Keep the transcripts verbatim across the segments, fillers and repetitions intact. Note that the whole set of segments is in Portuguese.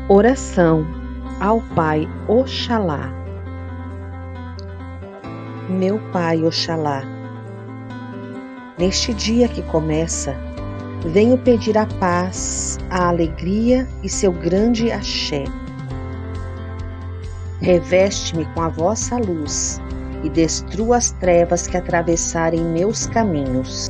Oração ao Pai Oxalá. Meu Pai Oxalá, neste dia que começa, venho pedir a paz, a alegria e seu grande axé. Reveste-me com a vossa luz e destrua as trevas que atravessarem meus caminhos.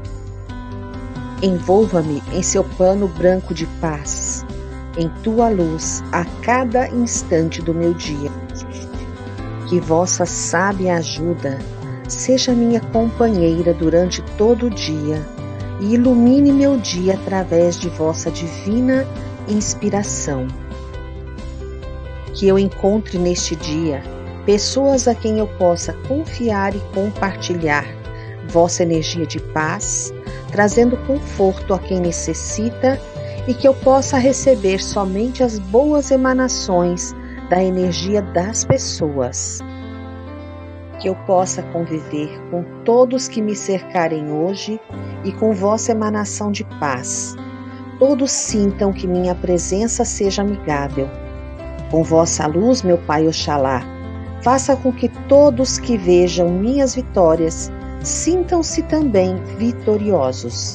Envolva-me em seu pano branco de paz, em tua luz a cada instante do meu dia. Que vossa sábia ajuda seja minha companheira durante todo o dia e ilumine meu dia através de vossa divina inspiração. Que eu encontre neste dia pessoas a quem eu possa confiar e compartilhar vossa energia de paz, trazendo conforto a quem necessita, e que eu possa receber somente as boas emanações da energia das pessoas. Que eu possa conviver com todos que me cercarem hoje e com vossa emanação de paz. Todos sintam que minha presença seja amigável. Com vossa luz, meu Pai Oxalá, faça com que todos que vejam minhas vitórias sintam-se também vitoriosos.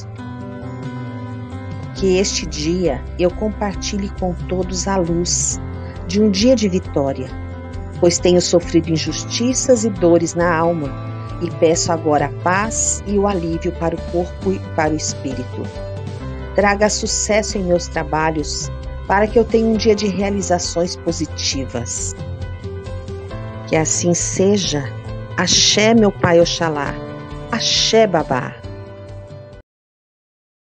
Que este dia eu compartilhe com todos a luz de um dia de vitória, pois tenho sofrido injustiças e dores na alma e peço agora a paz e o alívio para o corpo e para o espírito. Traga sucesso em meus trabalhos para que eu tenha um dia de realizações positivas. Que assim seja. Axé, meu Pai Oxalá. Axé, Babá.